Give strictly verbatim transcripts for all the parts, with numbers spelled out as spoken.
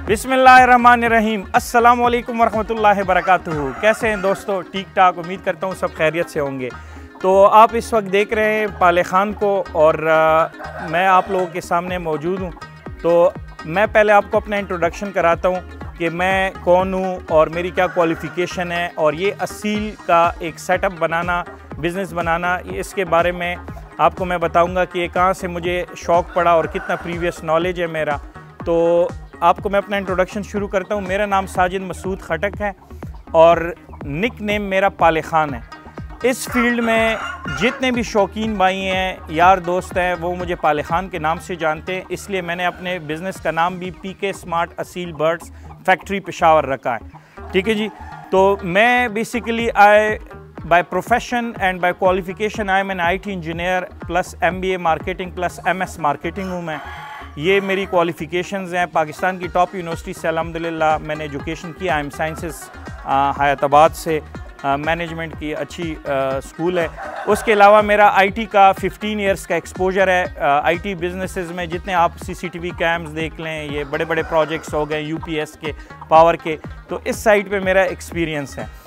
बिस्मिल्लाहिर्रहमानिर्रहीम। अस्सलाम वालेकुम वरहमतुल्लाहि वबरकातुहू। कैसे हैं दोस्तों? ठीक ठाक, उम्मीद करता हूँ सब खैरियत से होंगे। तो आप इस वक्त देख रहे हैं पाले खान को और आ, मैं आप लोगों के सामने मौजूद हूँ। तो मैं पहले आपको अपना इंट्रोडक्शन कराता हूँ कि मैं कौन हूँ और मेरी क्या क्वालिफ़िकेशन है, और ये असील का एक सेटअप बनाना, बिज़नेस बनाना, इसके बारे में आपको मैं बताऊँगा कि ये कहाँ से मुझे शौक़ पड़ा और कितना प्रीवियस नॉलेज है मेरा। तो आपको मैं अपना इंट्रोडक्शन शुरू करता हूँ। मेरा नाम साजिद मसूद खटक है और निक नेम मेरा पाले खान है। इस फील्ड में जितने भी शौकीन भाई हैं, यार दोस्त हैं, वो मुझे पाले खान के नाम से जानते हैं। इसलिए मैंने अपने बिज़नेस का नाम भी P K smart Aseel birds factory Peshawar रखा है। ठीक है जी। तो मैं basically I by profession and by qualification I am N I T engineer plus M B A marketing plus M S marketing हूँ मैं। ये मेरी क्वालिफ़िकेशंस हैं। पाकिस्तान की टॉप यूनिवर्सिटी से अल्हम्दुलिल्लाह मैंने एजुकेशन किया। आई एम साइंसेस हयाताबाद से, मैनेजमेंट की अच्छी स्कूल है। उसके अलावा मेरा आईटी का फिफ्टीन इयर्स का एक्सपोजर है। आईटी बिजनेसेस में जितने आप सीसीटीवी कैम्स देख लें, ये बड़े बड़े प्रोजेक्ट्स हो गए यूपीएस के, पावर के, तो इस साइड पे मेरा एक्सपीरियंस है।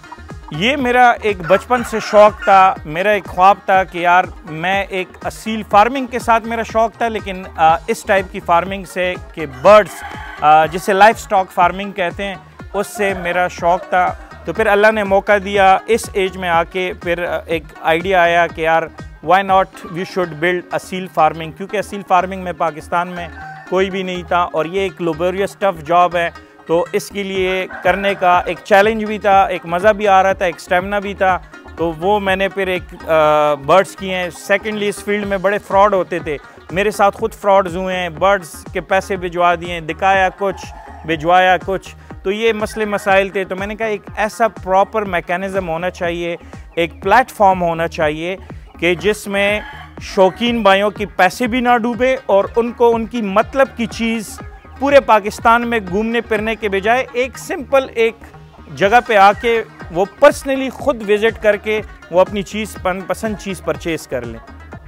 ये मेरा एक बचपन से शौक़ था, मेरा एक ख्वाब था कि यार मैं एक असील फार्मिंग के साथ मेरा शौक़ था, लेकिन आ, इस टाइप की फार्मिंग से कि बर्ड्स जिसे लाइफ स्टॉक फार्मिंग कहते हैं, उससे मेरा शौक़ था। तो फिर अल्लाह ने मौका दिया इस एज में आके, फिर एक आइडिया आया कि यार why not we should build Aseel farming, क्योंकि असील फार्मिंग में पाकिस्तान में कोई भी नहीं था और ये एक लेबोरियस टफ जॉब है। तो इसके लिए करने का एक चैलेंज भी था, एक मज़ा भी आ रहा था, एक स्टेमिना भी था। तो वो मैंने फिर एक बर्ड्स किए हैं। सेकेंडली इस फील्ड में बड़े फ्रॉड होते थे, मेरे साथ खुद फ्रॉड्स हुए हैं। बर्ड्स के पैसे भिजवा दिए, दिखाया कुछ, भिजवाया कुछ, तो ये मसले मसाइल थे। तो मैंने कहा एक ऐसा प्रॉपर मैकेनिज़्म होना चाहिए, एक प्लेटफॉर्म होना चाहिए कि जिसमें शौकीन भाइयों के पैसे भी ना डूबे और उनको उनकी मतलब की चीज़ पूरे पाकिस्तान में घूमने फिरने के बजाय एक सिंपल एक जगह पे आके वो पर्सनली खुद विज़िट करके वो अपनी चीज़ पसंद चीज़ परचेज़ कर लें।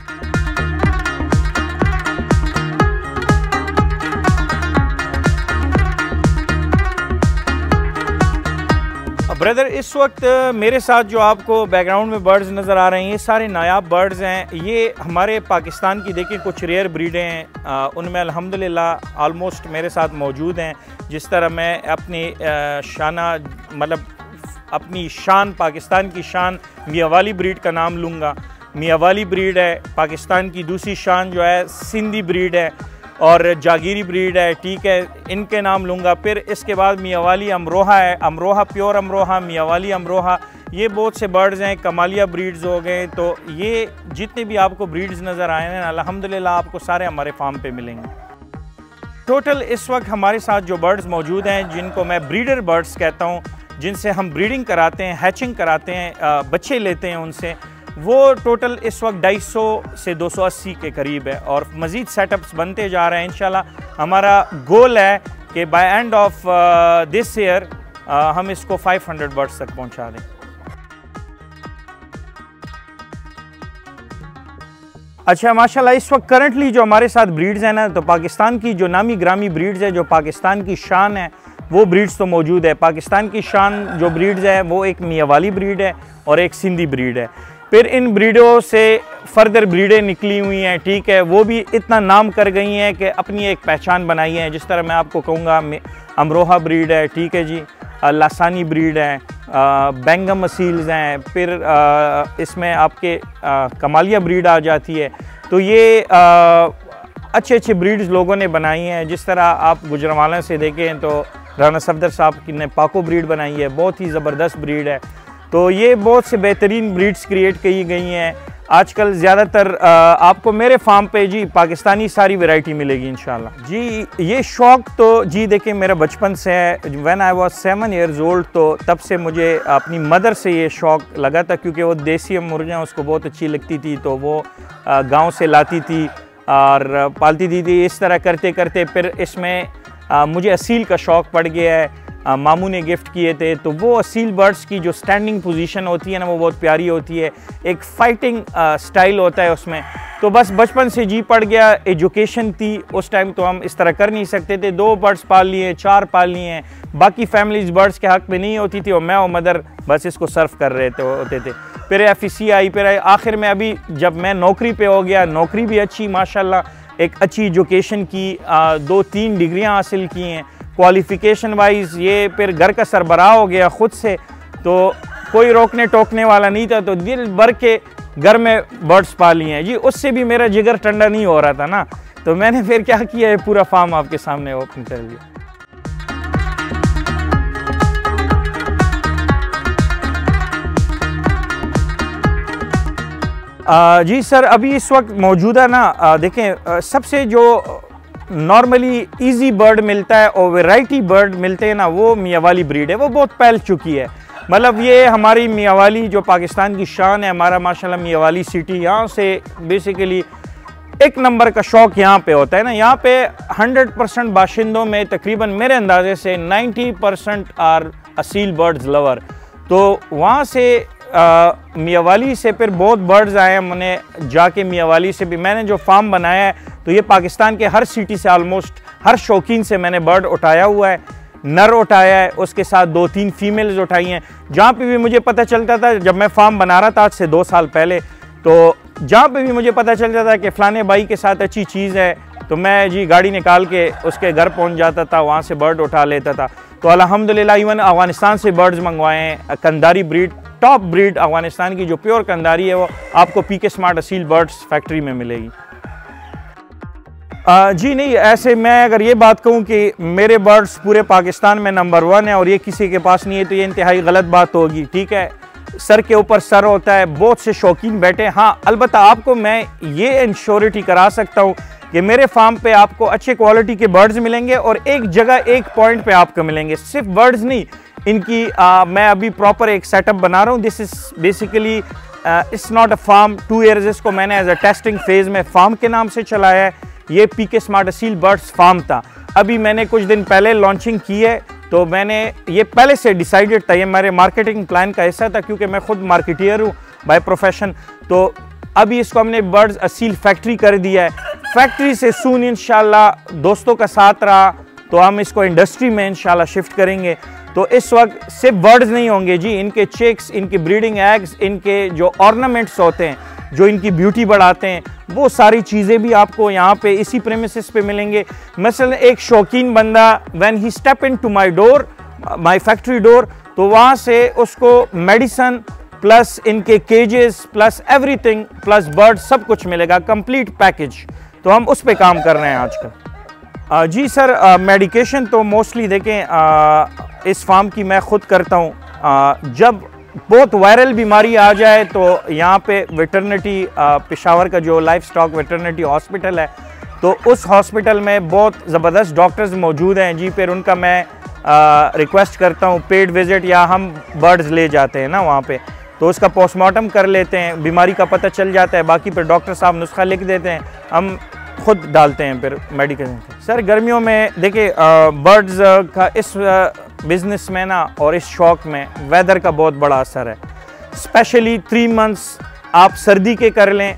ब्रदर, इस वक्त मेरे साथ जो आपको बैकग्राउंड में बर्ड्स नज़र आ रहे हैं, ये सारे नायाब बर्ड्स हैं। ये हमारे पाकिस्तान की देखिए कुछ रेयर ब्रीडें हैं, उनमें अल्हम्दुलिल्लाह ऑलमोस्ट मेरे साथ मौजूद हैं। जिस तरह मैं अपनी शाना मतलब अपनी शान, पाकिस्तान की शान मियाँ वाली ब्रीड का नाम लूँगा। मियाँ वाली ब्रीड है पाकिस्तान की। दूसरी शान जो है सिंधी ब्रीड है और जागीरी ब्रीड है, ठीक है, इनके नाम लूँगा। फिर इसके बाद मियाँ वाली अमरोहा है, अमरोहा प्योर अमरोहा, मियाँ वाली अमरोहा, ये बहुत से बर्ड्स हैं। कमालिया ब्रीड्स हो गए। तो ये जितने भी आपको ब्रीड्स नज़र आए हैं अल्हम्दुलिल्लाह आपको सारे हमारे फार्म पे मिलेंगे। टोटल इस वक्त हमारे साथ जो बर्ड्स मौजूद हैं, जिनको मैं ब्रीडर बर्ड्स कहता हूँ, जिनसे हम ब्रीडिंग कराते हैं, हैचिंग कराते हैं, बच्चे लेते हैं उनसे, वो टोटल इस वक्त ढाई सौ से दो सौ अस्सी के करीब है और मज़ीद सेटअप्स बनते जा रहे हैं। इंशाल्लाह हमारा गोल है कि by end of this year हम इसको पाँच सौ बर्ड्स तक पहुंचा दें। अच्छा, माशाल्लाह इस वक्त करंटली जो हमारे साथ ब्रीड्स हैं ना, तो पाकिस्तान की जो नामी ग्रामी ब्रीड्स है, जो पाकिस्तान की शान है, वो ब्रीड्स तो मौजूद है। पाकिस्तान की शान जो ब्रीड्स है वो एक मियाँ वाली ब्रीड है और एक सिंधी ब्रीड है। फिर इन ब्रीडों से फर्दर ब्रीडें निकली हुई हैं, ठीक है, वो भी इतना नाम कर गई हैं कि अपनी एक पहचान बनाई है। जिस तरह मैं आपको कहूँगा अमरोहा ब्रीड है, ठीक है जी, लासानी ब्रीड है, बेंगम असील्स हैं, फिर आ, इसमें आपके आ, कमालिया ब्रीड आ जाती है। तो ये आ, अच्छे अच्छे ब्रीड्स लोगों ने बनाई हैं। जिस तरह आप गुजरांवाला से देखें तो राना सफदर साहब की ने पाको ब्रीड बनाई है, बहुत ही ज़बरदस्त ब्रीड है। तो ये बहुत से बेहतरीन ब्रीड्स क्रिएट की गई हैं। आजकल ज़्यादातर आपको मेरे फार्म पे जी पाकिस्तानी सारी वैरायटी मिलेगी इंशाल्लाह। जी ये शौक़ तो जी देखिए मेरा बचपन से है। When I was seven years old, तो तब से मुझे अपनी मदर से ये शौक़ लगा था, क्योंकि वो देसी मुर्गियाँ उसको बहुत अच्छी लगती थी, तो वो गाँव से लाती थी और पालती थी। इस तरह करते करते फिर इसमें मुझे असील का शौक़ पड़ गया है। मामू ने गिफ्ट किए थे। तो वो असील बर्ड्स की जो स्टैंडिंग पोजीशन होती है ना, वो बहुत प्यारी होती है, एक फाइटिंग स्टाइल होता है उसमें। तो बस बचपन से जी पड़ गया, एजुकेशन थी उस टाइम, तो हम इस तरह कर नहीं सकते थे। दो बर्ड्स पाल लिए, चार पाल लिए, बाकी फैमिलीज बर्ड्स के हक में नहीं होती थी, और मैं और मदर बस इसको सर्व कर रहे थे होते थे। फिर एफ ई सी आई, फिर आखिर में अभी जब मैं नौकरी पे हो गया, नौकरी भी अच्छी माशाल्लाह, एक अच्छी एजुकेशन की, आ, दो तीन डिग्रियां हासिल की हैं क्वालिफ़िकेशन वाइज। ये फिर घर का सरबराह हो गया ख़ुद से, तो कोई रोकने टोकने वाला नहीं था, तो दिल भर के घर में बर्ड्स पाली हैं जी। उससे भी मेरा जिगर ठंडा नहीं हो रहा था ना, तो मैंने फिर क्या किया है, पूरा फार्म आपके सामने ओपन कर लिया। आ, जी सर, अभी इस वक्त मौजूदा ना देखें, सबसे जो नॉर्मली इजी बर्ड मिलता है और वैरायटी बर्ड मिलते हैं ना, वो मियाँ वाली ब्रीड है। वो बहुत फैल चुकी है, मतलब ये हमारी मियाँ वाली जो पाकिस्तान की शान है, हमारा माशाल्लाह मियाँ वाली सिटी, यहाँ से बेसिकली एक नंबर का शौक़ यहाँ पे होता है ना। यहाँ पे हंड्रेड परसेंट बाशिंदों में तकरीबन मेरे अंदाजे से ninety percent are Aseel birds lover. तो वहाँ से मियाँ वाली से फिर बहुत बर्ड्स आए हैं। मैंने जाके मियाँ वाली से भी, मैंने जो फार्म बनाया है, तो ये पाकिस्तान के हर सिटी से, ऑलमोस्ट हर शौकीन से मैंने बर्ड उठाया हुआ है, नर उठाया है, उसके साथ दो तीन फीमेल्स उठाई हैं। जहाँ पे भी मुझे पता चलता था, जब मैं फार्म बना रहा था आज से दो साल पहले, तो जहाँ पे भी मुझे पता चलता था कि फ़लाने भाई के साथ अच्छी चीज़ है, तो मैं जी गाड़ी निकाल के उसके घर पहुँच जाता था, वहाँ से बर्ड उठा लेता था। तो अल्हम्दुलिल्लाह इवन अफ़गानिस्तान से बर्ड्स मंगवाए हैं, Kandari breed, top breed Afghanistan की जो प्योर कंदारी है, वो आपको P K smart Aseel birds factory में मिलेगी। आ, जी नहीं, ऐसे मैं अगर ये बात कहूँ कि मेरे बर्ड्स पूरे पाकिस्तान में नंबर वन है और ये किसी के पास नहीं है, तो ये इंतहाई गलत बात होगी। ठीक है, सर के ऊपर सर होता है, बहुत से शौकीन बैठे। हाँ, अलबत्ता आपको मैं ये इंश्योरिटी करा सकता हूँ कि मेरे फार्म पे आपको अच्छे क्वालिटी के बर्ड्स मिलेंगे, और एक जगह एक पॉइंट पे आपको मिलेंगे। सिर्फ बर्ड्स नहीं, इनकी आ, मैं अभी प्रॉपर एक सेटअप बना रहा हूँ। This is basically it's not a farm, two years इसको मैंने एज अ टेस्टिंग फेज़ में फार्म के नाम से चलाया है। ये P K smart Aseel birds farm था, अभी मैंने कुछ दिन पहले लॉन्चिंग की है। तो मैंने ये पहले से डिसाइडेड था, ये मेरे मार्केटिंग प्लान का हिस्सा था, क्योंकि मैं खुद मार्केटियर हूँ बाय प्रोफेशन। तो अभी इसको हमने बर्ड्स असील फैक्ट्री कर दिया है। फैक्ट्री से सून इंशाल्लाह दोस्तों का साथ रहा तो हम इसको इंडस्ट्री में इंशाल्लाह शिफ्ट करेंगे। तो इस वक्त सिर्फ बर्ड्स नहीं होंगे जी, इनके चिक्स, इनके ब्रीडिंग एग्स, इनके जो ऑर्नामेंट्स होते हैं जो इनकी ब्यूटी बढ़ाते हैं, वो सारी चीज़ें भी आपको यहाँ पे इसी प्रेमिसेस पे मिलेंगे। मसलन एक शौकीन बंदा when he step into my door, my factory door, तो वहाँ से उसको मेडिसन प्लस इनके cages plus everything plus bird सब कुछ मिलेगा, कंप्लीट पैकेज। तो हम उस पे काम कर रहे हैं आजकल। जी सर, मेडिकेशन तो मोस्टली देखें आ, इस फार्म की मैं ख़ुद करता हूँ। जब बहुत वायरल बीमारी आ जाए तो यहाँ पे वेटरनिटी, पेशावर का जो लाइफ स्टॉक वेटरनिटी हॉस्पिटल है, तो उस हॉस्पिटल में बहुत ज़बरदस्त डॉक्टर्स मौजूद हैं जी। फिर उनका मैं रिक्वेस्ट करता हूँ पेड विज़िट, या हम बर्ड्स ले जाते हैं ना वहाँ पे, तो उसका पोस्टमार्टम कर लेते हैं, बीमारी का पता चल जाता है। बाकी फिर डॉक्टर साहब नुस्खा लिख देते हैं, हम खुद डालते हैं फिर मेडिकेशन। सर गर्मियों में देखिए बर्ड्स का इस बिज़नेस में ना और इस शौक़ में वेदर का बहुत बड़ा असर है। स्पेशली थ्री मंथ्स आप सर्दी के कर लें,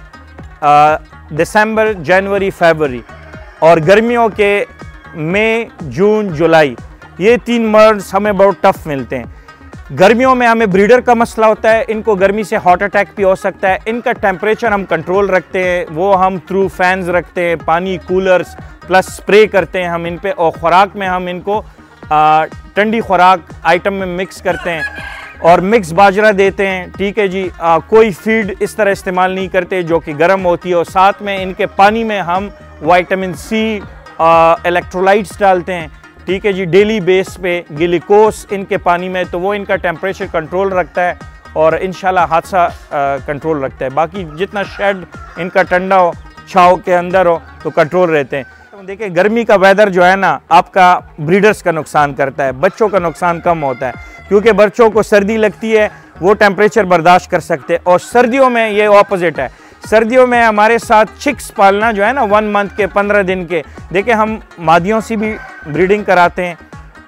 दिसंबर, जनवरी, फरवरी, और गर्मियों के मई, जून, जुलाई, ये तीन मंथ्स हमें बहुत टफ मिलते हैं। गर्मियों में हमें ब्रीडर का मसला होता है, इनको गर्मी से हार्ट अटैक भी हो सकता है। इनका टेम्परेचर हम कंट्रोल रखते हैं, वो हम थ्रू फैंस रखते हैं, पानी, कूलर्स प्लस स्प्रे करते हैं हम इन पे, और ख़ुराक में हम इनको ठंडी खुराक आइटम में मिक्स करते हैं और मिक्स बाजरा देते हैं। ठीक है जी, आ, कोई फीड इस तरह इस्तेमाल नहीं करते जो कि गर्म होती है, और साथ में इनके पानी में हम विटामिन सी, इलेक्ट्रोलाइट्स डालते हैं। ठीक है जी, डेली बेस पे ग्लूकोज इनके पानी में, तो वो इनका टेम्परेचर कंट्रोल रखता है और इंशाल्लाह हादसा कंट्रोल रखता है। बाकी जितना शेड इनका ठंडा हो, छाँव के अंदर हो, तो कंट्रोल रहते हैं। तो देखिए गर्मी का वेदर जो है ना, आपका ब्रीडर्स का नुकसान करता है, बच्चों का नुकसान कम होता है, क्योंकि बच्चों को सर्दी लगती है, वो टेम्परेचर बर्दाश्त कर सकते हैं। और सर्दियों में ये ऑपोजिट है, सर्दियों में हमारे साथ चिक्स पालना जो है ना, वन मंथ के, पंद्रह दिन के, देखिए हम मादियों से भी ब्रीडिंग कराते हैं,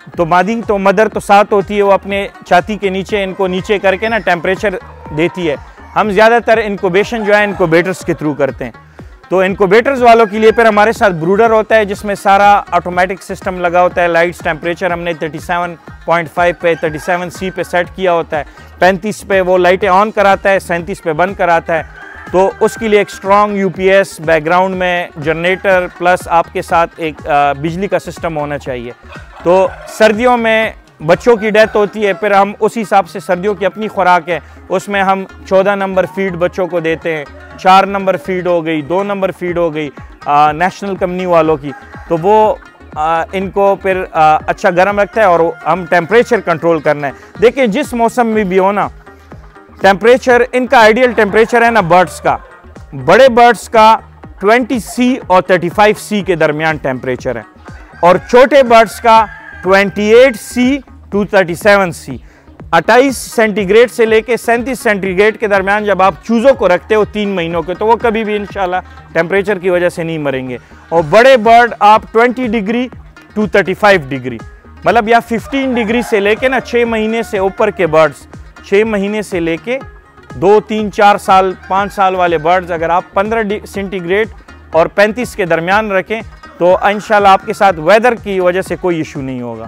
तो मादी तो मदर तो साथ होती है, वो अपने छाती के नीचे इनको नीचे करके ना टेम्परेचर देती है। हम ज़्यादातर इनक्यूबेशन जो है इनक्यूबेटर्स के थ्रू करते हैं। तो इनक्यूबेटर्स वालों के लिए फिर हमारे साथ ब्रूडर होता है जिसमें सारा ऑटोमेटिक सिस्टम लगा होता है। लाइट्स टेम्परेचर हमने सैंतीस पॉइंट पाँच पे सैंतीस सी पे सेट किया होता है। पैंतीस पे वो लाइटें ऑन कराता है, सैंतीस पे बंद कराता है। तो उसके लिए एक स्ट्रॉन्ग यूपीएस, बैकग्राउंड में जनरेटर, प्लस आपके साथ एक आ, बिजली का सिस्टम होना चाहिए। तो सर्दियों में बच्चों की डेथ होती है, फिर हम उस हिसाब से सर्दियों की अपनी खुराक है उसमें हम चौदह नंबर फीड बच्चों को देते हैं, चार नंबर फीड हो गई, दो नंबर फीड हो गई नेशनल कंपनी वालों की। तो वो आ, इनको फिर आ, अच्छा गर्म रखता है और हम टेम्परेचर कंट्रोल करना है। देखिए जिस मौसम में भी हो ना, टेम्परेचर इनका आइडियल टेम्परेचर है ना बर्ड्स का, बड़े बर्ड्स का बीस सी और पैंतीस सी के दरमियान टेम्परेचर है, और छोटे बर्ड्स का अट्ठाईस सी टू सैंतीस सी, अट्ठाईस सेंटीग्रेड से लेके सैंतीस सेंटीग्रेड के दरमियान जब आप चूज़ों को रखते हो तीन महीनों के, तो वो कभी भी इंशाल्लाह टेम्परेचर की वजह से नहीं मरेंगे। और बड़े बर्ड आप बीस डिग्री टू पैंतीस डिग्री, मतलब या पंद्रह डिग्री से लेके ना छः महीने से ऊपर के बर्ड्स, छः महीने से लेके दो तीन चार साल पाँच साल वाले बर्ड्स अगर आप पंद्रह सेंटीग्रेड और पैंतीस के दरमियान रखें तो इंशाल्लाह आपके साथ वेदर की वजह से कोई इशू नहीं होगा।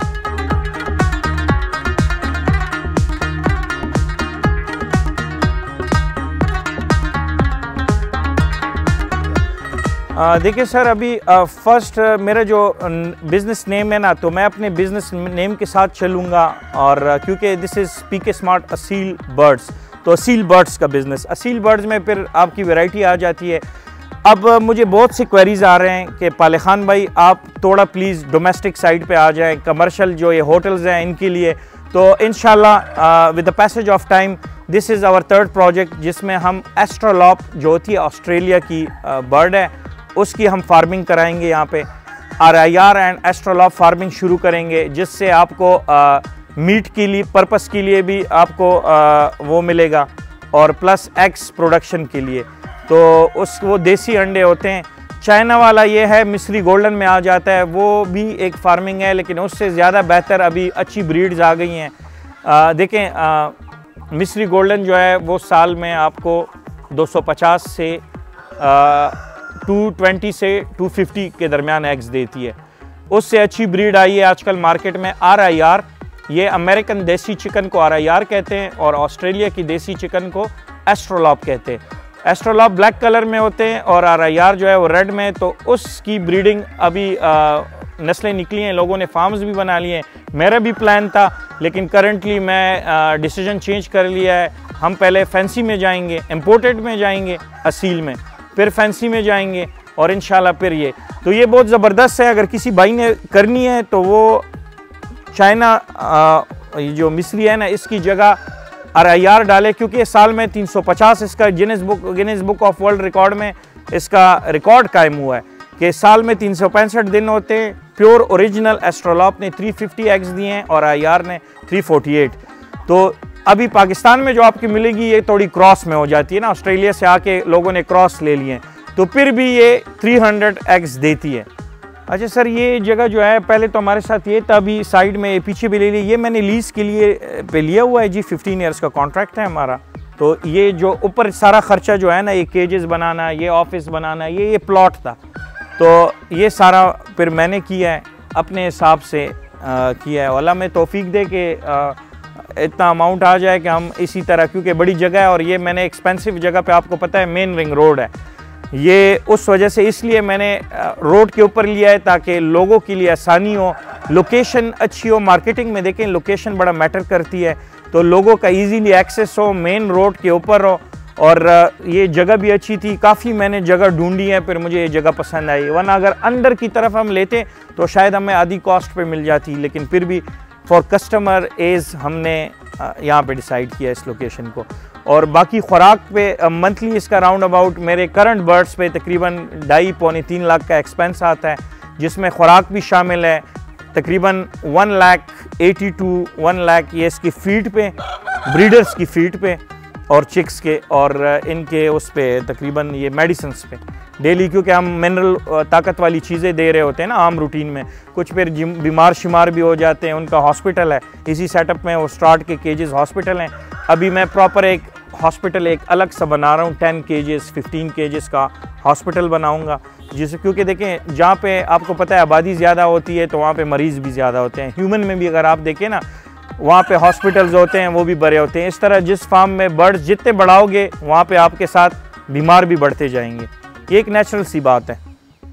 देखिए सर, अभी फर्स्ट मेरा जो बिज़नेस नेम है ना, तो मैं अपने बिज़नेस नेम के साथ चलूँगा, और क्योंकि this is PK smart Aseel birds, तो असील बर्ड्स का बिज़नेस, असील बर्ड्स में फिर आपकी वैरायटी आ जाती है। अब मुझे बहुत से क्वेरीज़ आ रहे हैं कि पाले खान भाई आप थोड़ा प्लीज़ डोमेस्टिक साइड पे आ जाएं, कमर्शियल जो ये होटल्स हैं इनके लिए। तो इंशाल्लाह with the passage of time this is our third project, जिसमें हम एस्ट्रोलॉप जो होती है ऑस्ट्रेलिया की बर्ड है उसकी हम फार्मिंग कराएंगे। यहाँ पे R I R and australorp farming शुरू करेंगे, जिससे आपको आ, मीट के लिए पर्पस के लिए भी आपको आ, वो मिलेगा, और प्लस एग्स प्रोडक्शन के लिए। तो उस वो देसी अंडे होते हैं। चाइना वाला ये है मिस्री गोल्डन में आ जाता है, वो भी एक फार्मिंग है, लेकिन उससे ज़्यादा बेहतर अभी अच्छी ब्रीड्स आ गई हैं। देखें मिस्री गोल्डन जो है वो साल में आपको दो सौ पचास से टू ट्वेंटी से टू फिफ्टी के दरमियान एग्स देती है। उससे अच्छी ब्रीड आई है आजकल मार्केट में आर आई आर। ये अमेरिकन देसी चिकन को आर आई आर कहते हैं, और ऑस्ट्रेलिया की देसी चिकन को एस्ट्रोलॉप कहते हैं। एस्ट्रोलॉप ब्लैक कलर में होते हैं और आर आई आर जो है वो रेड में। तो उसकी ब्रीडिंग अभी नस्लें निकली हैं, लोगों ने फार्म्स भी बना लिए हैं। मेरा भी प्लान था, लेकिन करंटली मैं डिसीजन चेंज कर लिया है। हम पहले फैंसी में जाएंगे, इम्पोर्टेड में जाएंगे असील में, फिर फैंसी में जाएंगे, और इंशाल्लाह फिर ये। तो ये बहुत ज़बरदस्त है। अगर किसी भाई ने करनी है तो वो चाइना जो मिस्री है ना, इसकी जगह आर आई आर डाले, क्योंकि ये साल में तीन सौ पचास इसका Guinness book Guinness book of world record में इसका रिकॉर्ड कायम हुआ है कि साल में तीन सौ पैंसठ दिन होते हैं। प्योर ओरिजिनल एस्ट्रोलॉप ने तीन सौ पचास एग्स दिए हैं और आई आर ने तीन सौ अड़तालीस। तो अभी पाकिस्तान में जो आपकी मिलेगी ये थोड़ी क्रॉस में हो जाती है ना, ऑस्ट्रेलिया से आके लोगों ने क्रॉस ले लिए, तो फिर भी ये तीन सौ एग्स देती है। अच्छा सर, ये जगह जो है पहले तो हमारे साथ ये था, अभी साइड में पीछे भी ले ली, ये मैंने लीज के लिए पे लिया हुआ है जी, पंद्रह इयर्स का कॉन्ट्रैक्ट है हमारा। तो ये जो ऊपर सारा खर्चा जो है ना, ये केजेस बनाना, ये ऑफिस बनाना, ये ये प्लॉट था, तो ये सारा फिर मैंने किया है अपने हिसाब से आ, किया है। अल्लाह में तौफीक दे के इतना अमाउंट आ जाए कि हम इसी तरह, क्योंकि बड़ी जगह है और ये मैंने एक्सपेंसिव जगह पे, आपको पता है मेन रिंग रोड है ये, उस वजह से इसलिए मैंने रोड के ऊपर लिया है ताकि लोगों के लिए आसानी हो, लोकेशन अच्छी हो। मार्केटिंग में देखें लोकेशन बड़ा मैटर करती है, तो लोगों का इजीली एक्सेस हो, मेन रोड के ऊपर हो, और ये जगह भी अच्छी थी। काफ़ी मैंने जगह ढूंढी है, फिर मुझे ये जगह पसंद आई, वरना अगर अंदर की तरफ हम लेते तो शायद हमें आधी कॉस्ट पे मिल जाती, लेकिन फिर भी फॉर कस्टमर एज हमने यहाँ पे डिसाइड किया इस लोकेशन को। और बाकी खुराक पे मंथली इसका राउंड अबाउट मेरे करंट बर्ड्स पे तकरीबन ढाई पौने तीन लाख का एक्सपेंस आता है, जिसमें खुराक भी शामिल है। तकरीबन one lakh eighty two one lakh ये इसकी फीड पे, ब्रीडर्स की फीड पे और चिक्स के, और इनके उस पे तकरीबन ये मेडिसिन्स पे। डेली, क्योंकि हम मिनरल ताकत वाली चीज़ें दे रहे होते हैं ना आम रूटीन में। कुछ फिर बीमार शिमार भी हो जाते हैं, उनका हॉस्पिटल है इसी सेटअप में, वो स्टार्ट के केजेस हॉस्पिटल हैं। अभी मैं प्रॉपर एक हॉस्पिटल एक अलग सा बना रहा हूँ, टेन केजेस फिफ्टीन केजेस का हॉस्पिटल बनाऊँगा, जिससे क्योंकि देखें जहाँ पे आपको पता है आबादी ज़्यादा होती है तो वहाँ पे मरीज़ भी ज़्यादा होते हैं। ह्यूमन में भी अगर आप देखें ना, वहाँ पे हॉस्पिटल्स होते हैं वो भी बड़े होते हैं। इस तरह जिस फार्म में बर्ड्स जितने बढ़ाओगे वहाँ पे आपके साथ बीमार भी बढ़ते जाएंगे, ये एक नेचुरल सी बात है।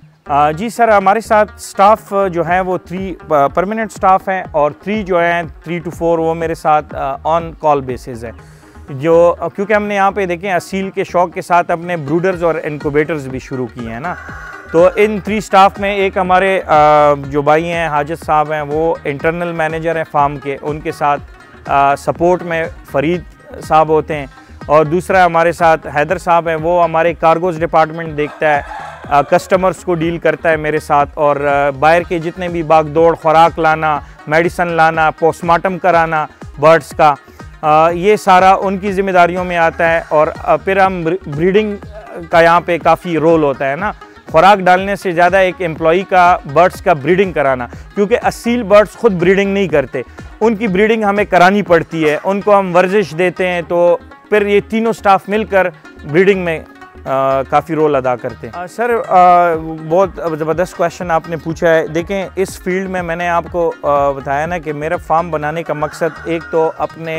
आ, जी सर, हमारे साथ स्टाफ जो है वो थ्री परमानेंट स्टाफ हैं और थ्री जो हैं थ्री टू फोर वो मेरे साथ ऑन कॉल बेसिस है, जो क्योंकि हमने यहाँ पे देखें असील के शौक़ के साथ अपने ब्रूडर्स और इनक्यूबेटर्स भी शुरू किए हैं ना। तो इन थ्री स्टाफ में एक हमारे जो भाई हैं हाजिद साहब हैं, वो इंटरनल मैनेजर हैं फार्म के, उनके साथ सपोर्ट में फरीद साहब होते हैं, और दूसरा हमारे साथ हैदर साहब हैं, वो हमारे कार्गोज़ डिपार्टमेंट देखता है, कस्टमर्स को डील करता है मेरे साथ, और बाहर के जितने भी बागदौड़ खुराक लाना, मेडिसन लाना, पोस्टमार्टम कराना बर्ड्स का, आ, ये सारा उनकी ज़िम्मेदारियों में आता है। और फिर हम ब्रीडिंग का यहाँ पे काफ़ी रोल होता है ना, खुराक डालने से ज़्यादा एक एम्प्लॉई का बर्ड्स का ब्रीडिंग कराना, क्योंकि असील बर्ड्स खुद ब्रीडिंग नहीं करते, उनकी ब्रीडिंग हमें करानी पड़ती है, उनको हम वर्जिश देते हैं, तो फिर ये तीनों स्टाफ मिलकर ब्रीडिंग में काफ़ी रोल अदा करते हैं। आ, सर आ, बहुत ज़बरदस्त क्वेश्चन आपने पूछा है। देखें, इस फील्ड में मैंने आपको आ, बताया ना कि मेरा फार्म बनाने का मकसद एक तो अपने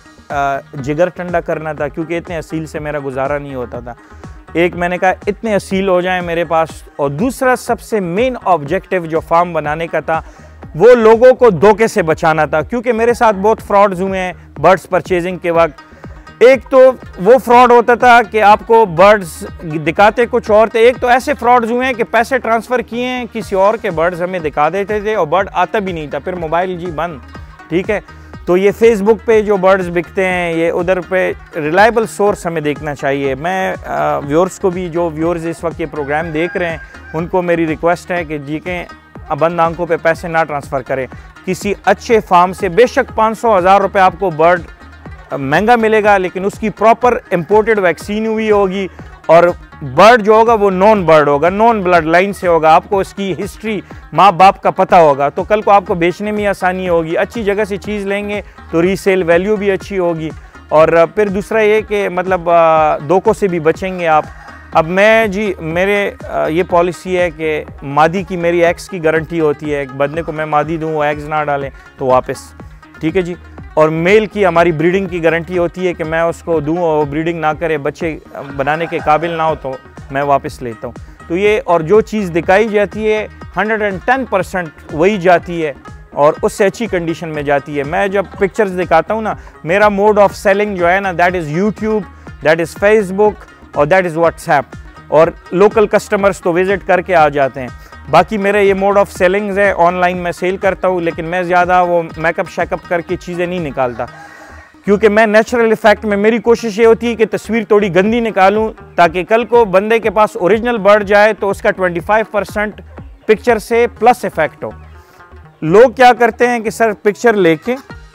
आ, जिगर ठंडा करना था, क्योंकि इतने असील से मेरा गुजारा नहीं होता था। एक मैंने कहा इतने असील हो जाएं मेरे पास, और दूसरा सबसे मेन ऑब्जेक्टिव जो फार्म बनाने का था वो लोगों को धोखे से बचाना था, क्योंकि मेरे साथ बहुत फ्रॉड्स हुए हैं बर्ड्स परचेजिंग के वक्त। एक तो वो फ्रॉड होता था कि आपको बर्ड्स दिखाते कुछ और थे, एक तो ऐसे फ्रॉड्स हुए हैं कि पैसे ट्रांसफ़र किए हैं किसी और के, बर्ड्स हमें दिखा देते थे और बर्ड आता भी नहीं था, फिर मोबाइल जी बंद। ठीक है, तो ये फेसबुक पे जो बर्ड्स बिकते हैं, ये उधर पे रिलायबल सोर्स हमें देखना चाहिए। मैं व्यूअर्स को भी, जो व्यूअर्स इस वक्त ये प्रोग्राम देख रहे हैं, उनको मेरी रिक्वेस्ट है कि जी के बंद आंखों पे पैसे ना ट्रांसफ़र करें किसी अच्छे फार्म से। बेशक पाँच सौ हज़ार रुपये आपको बर्ड महंगा मिलेगा, लेकिन उसकी प्रॉपर इम्पोर्टेड वैक्सीन हुई होगी, और बर्ड जो होगा वो नॉन बर्ड होगा, नॉन ब्लड लाइन से होगा, आपको उसकी हिस्ट्री माँ बाप का पता होगा, तो कल को आपको बेचने में आसानी होगी। अच्छी जगह से चीज़ लेंगे तो रीसेल वैल्यू भी अच्छी होगी। और फिर दूसरा ये कि मतलब धोखों से भी बचेंगे आप। अब मैं जी, मेरे ये पॉलिसी है कि मादी की मेरी एग्स की गारंटी होती है, एक बंदे को मैं मादी दूँ वो एग्स ना डालें तो वापस, ठीक है जी। और मेल की हमारी ब्रीडिंग की गारंटी होती है कि मैं उसको दूँ और वो ब्रीडिंग ना करे, बच्चे बनाने के काबिल ना हो तो मैं वापस लेता हूँ। तो ये, और जो चीज़ दिखाई जाती है हंड्रेड एंड टेन परसेंट वही जाती है और उससे अच्छी कंडीशन में जाती है। मैं जब पिक्चर्स दिखाता हूँ ना, मेरा मोड ऑफ सेलिंग जो है ना, that is YouTube, that is Facebook और दैट इज़ व्हाट्सएप, और लोकल कस्टमर्स तो विज़िट करके आ जाते हैं। बाकी मेरे ये मोड ऑफ सेलिंग्स है, ऑनलाइन मैं सेल करता हूँ, लेकिन मैं ज़्यादा वो मेकअप शेकअप करके चीज़ें नहीं निकालता, क्योंकि मैं नेचुरल इफेक्ट में, मेरी कोशिश ये होती है कि तस्वीर थोड़ी गंदी निकालूं, ताकि कल को बंदे के पास ओरिजिनल बर्ड जाए तो उसका पच्चीस परसेंट पिक्चर से प्लस इफेक्ट हो। लोग क्या करते हैं कि सर पिक्चर लेके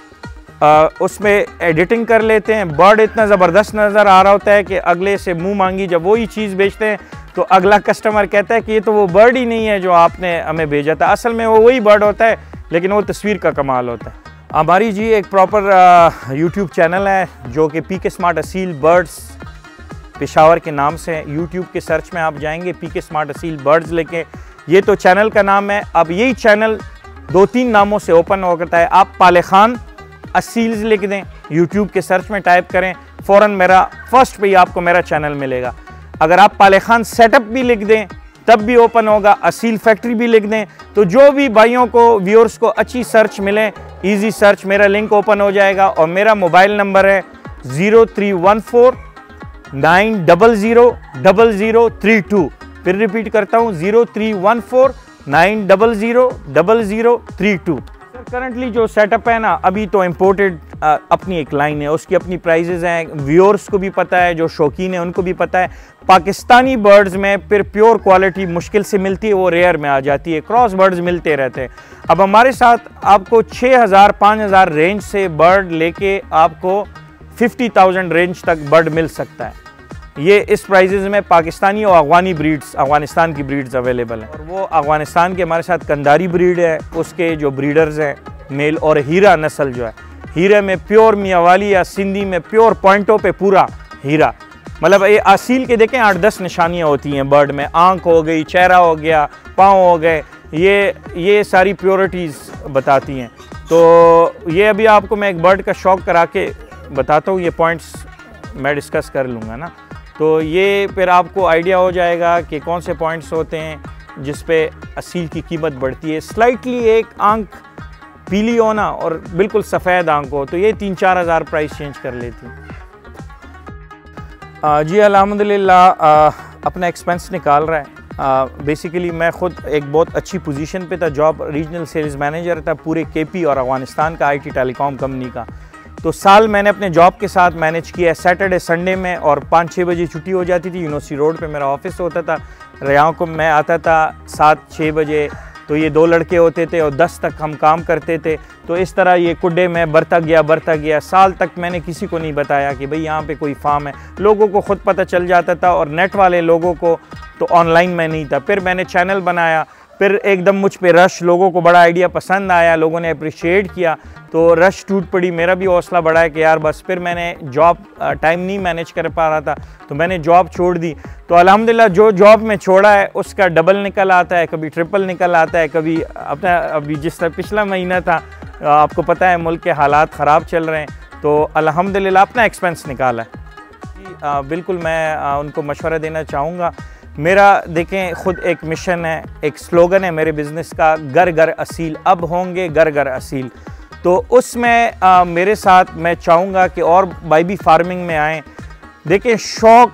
आ, उसमें एडिटिंग कर लेते हैं, बर्ड इतना ज़बरदस्त नज़र आ रहा होता है कि अगले से मुंह मांगी जब वही चीज़ बेचते हैं तो अगला कस्टमर कहता है कि ये तो वो बर्ड ही नहीं है जो आपने हमें भेजा था। असल में वो वही बर्ड होता है, लेकिन वो तस्वीर का कमाल होता है। हमारी जी एक प्रॉपर यूट्यूब चैनल है जो कि P K smart Aseel birds Peshawar के नाम से है। यूट्यूब के सर्च में आप जाएंगे P K smart Aseel birds लेके, ये तो चैनल का नाम है। अब यही चैनल दो तीन नामों से ओपन हो करता है। आप पाले खान असील्स लिख दें, यूट्यूब के सर्च में टाइप करें, फ़ौरन मेरा फर्स्ट पे ही आपको मेरा चैनल मिलेगा। अगर आप पाले खान सेटअप भी लिख दें तब भी ओपन होगा, असील फैक्ट्री भी लिख दें, तो जो भी भाइयों को, व्यूअर्स को अच्छी सर्च मिले, इजी सर्च, मेरा लिंक ओपन हो जाएगा। और मेरा मोबाइल नंबर है zero three one four nine double zero double zero three two. फिर रिपीट करता हूँ, zero three one four nine double zero double zero three two. Currently जो सेटअप है ना, अभी तो इम्पोर्टेड अपनी एक लाइन है, उसकी अपनी प्राइजेज़ हैं, व्यूअर्स को भी पता है, जो शौकीन है उनको भी पता है। पाकिस्तानी बर्ड्स में फिर प्योर क्वालिटी मुश्किल से मिलती है, वो रेयर में आ जाती है, क्रॉस बर्ड्स मिलते रहते हैं। अब हमारे साथ आपको छः हज़ार पाँच हज़ार रेंज से बर्ड लेके आपको फिफ्टी थाउजेंड रेंज तक बर्ड मिल सकता है। ये इस प्राइजेज़ में पाकिस्तानी और अफ़गानी ब्रीड्स, अफ़गानिस्तान की ब्रीड्स अवेलेबल हैं। और वो अफ़गानिस्तान के हमारे साथ कंदारी ब्रीड है, उसके जो ब्रीडर्स हैं मेल, और हीरा नस्ल जो है, हीरे में प्योर मियावाली या सिंधी में प्योर पॉइंटों पे पूरा हीरा, मतलब ये असील के देखें आठ दस निशानियाँ होती हैं बर्ड में, आँख हो गई, चेहरा हो गया, पाँव हो गए, ये ये सारी प्योरिटीज़ बताती हैं। तो ये अभी आपको मैं एक बर्ड का शौक करा के बताता हूँ, ये पॉइंट्स मैं डिस्कस कर लूँगा ना, तो ये फिर आपको आइडिया हो जाएगा कि कौन से पॉइंट्स होते हैं जिस पे असील की कीमत बढ़ती है। स्लाइटली एक आंख पीली होना और बिल्कुल सफ़ेद आंख हो तो ये तीन चार हज़ार प्राइस चेंज कर लेती है। जी अल्हम्दुलिल्लाह अपना एक्सपेंस निकाल रहा है। बेसिकली मैं ख़ुद एक बहुत अच्छी पोजीशन पे था, जॉब रीजनल सेल्स मैनेजर था पूरे केपी और अफ़गानिस्तान का आईटी टेलीकॉम कंपनी का। तो साल मैंने अपने जॉब के साथ मैनेज किया है, सैटरडे संडे में, और पाँच छः बजे छुट्टी हो जाती थी। यूनिवर्सिटी रोड पे मेरा ऑफिस होता था, यहाँ को मैं आता था सात छः बजे, तो ये दो लड़के होते थे और दस तक हम काम करते थे। तो इस तरह ये कुड्डे में बढ़ता गया बढ़ता गया। साल तक मैंने किसी को नहीं बताया कि भाई यहाँ पे कोई फार्म है, लोगों को ख़ुद पता चल जाता था, और नेट वाले लोगों को तो ऑनलाइन में नहीं था। फिर मैंने चैनल बनाया, फिर एकदम मुझ पे रश, लोगों को बड़ा आइडिया पसंद आया, लोगों ने अप्रिशिएट किया, तो रश टूट पड़ी। मेरा भी हौसला बढ़ा है कि यार बस। फिर मैंने जॉब टाइम नहीं मैनेज कर पा रहा था तो मैंने जॉब छोड़ दी। तो अल्हम्दुलिल्लाह जो जॉब में छोड़ा है उसका डबल निकल आता है, कभी ट्रिपल निकल आता है, कभी अपना अभी जिस तरह पिछला महीना था, आपको पता है मुल्क के हालात ख़राब चल रहे हैं, तो अल्हम्दुलिल्लाह अपना एक्सपेंस निकाला है। बिल्कुल मैं आ, उनको मशवरा देना चाहूँगा। मेरा देखें ख़ुद एक मिशन है, एक स्लोगन है मेरे बिज़नेस का, घर घर असील, अब होंगे घर घर असील। तो उसमें आ, मेरे साथ मैं चाहूँगा कि और भाई भी फार्मिंग में आएँ। देखें शौक़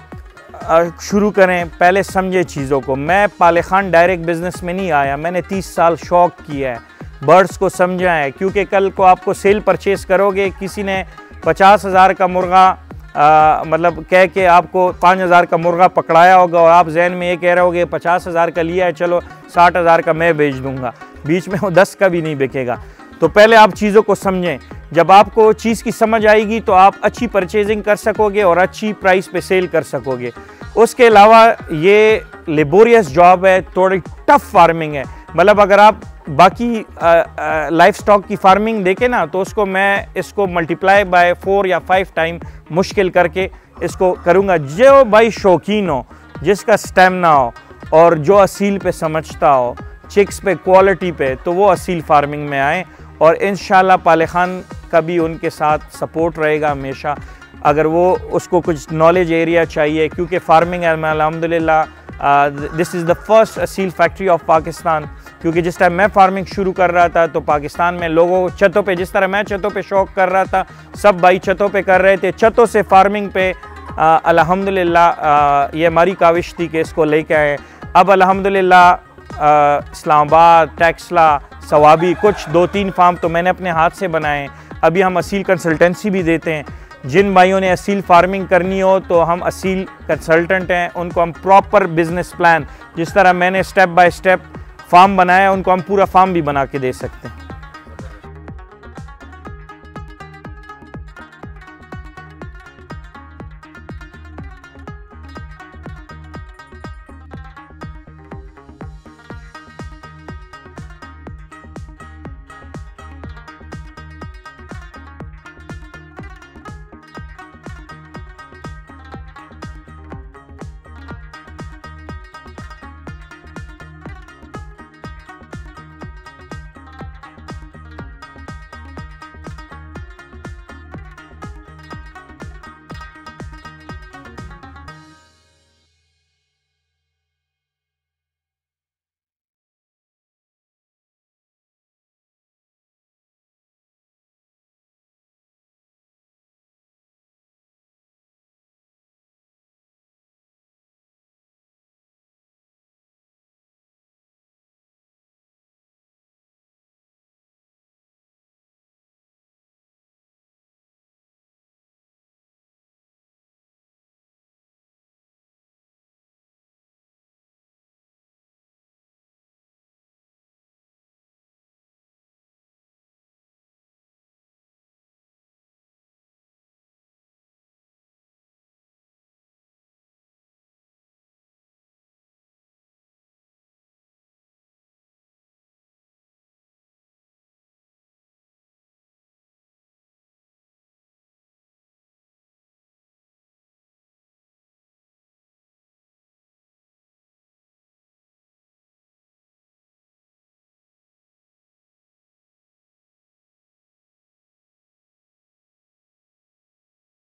शुरू करें, पहले समझे चीज़ों को। मैं पाले खान डायरेक्ट बिज़नेस में नहीं आया, मैंने तीस साल शौक़ किया है, बर्ड्स को समझा है। क्योंकि कल को आपको सेल परचेज़ करोगे, किसी ने पचास हज़ार का मुर्गा आ, मतलब कह के आपको पाँच हज़ार का मुर्गा पकड़ाया होगा और आप जहन में ये कह रहे होगे पचास हज़ार का लिया है, चलो साठ हज़ार का मैं बेच दूंगा, बीच में वो दस का भी नहीं बिकेगा। तो पहले आप चीज़ों को समझें। जब आपको चीज़ की समझ आएगी तो आप अच्छी परचेजिंग कर सकोगे और अच्छी प्राइस पे सेल कर सकोगे। उसके अलावा ये लेबोरियस जॉब है, थोड़ी टफ फार्मिंग है। मतलब अगर आप बाकी लाइफ स्टॉक की फार्मिंग देखें ना, तो उसको मैं इसको मल्टीप्लाई बाय फोर या फाइव टाइम मुश्किल करके इसको करूँगा। जो भाई शौकीन हो, जिसका स्टेमिना हो और जो असील पे समझता हो, चिक्स पे, क्वालिटी पे, तो वो असील फार्मिंग में आए। और इंशाल्लाह पाले खान का भी उनके साथ सपोर्ट रहेगा हमेशा। अगर वो उसको कुछ नॉलेज एरिया चाहिए, क्योंकि फार्मिंग अल्हम्दुलिल्लाह this is the first Aseel factory of Pakistan. क्योंकि जिस टाइम मैं फार्मिंग शुरू कर रहा था तो पाकिस्तान में लोगों छतों पे, जिस तरह मैं छतों पे शौक़ कर रहा था, सब भाई छतों पे कर रहे थे। छतों से फार्मिंग पे अल्हम्दुलिल्लाह ये हमारी काविश थी कि इसको लेके आए। अब अल्हम्दुलिल्लाह इस्लामाबाद, टेक्सला, सवाबी, कुछ दो तीन फार्म तो मैंने अपने हाथ से बनाए। अभी हम असील कंसल्टेंसी भी देते हैं। जिन भाइयों ने असील फार्मिंग करनी हो तो हम असील कंसल्टेंट हैं, उनको हम प्रॉपर बिजनेस प्लान, जिस तरह मैंने स्टेप बाय स्टेप फार्म बनाया, उनको हम पूरा फार्म भी बना के दे सकते हैं।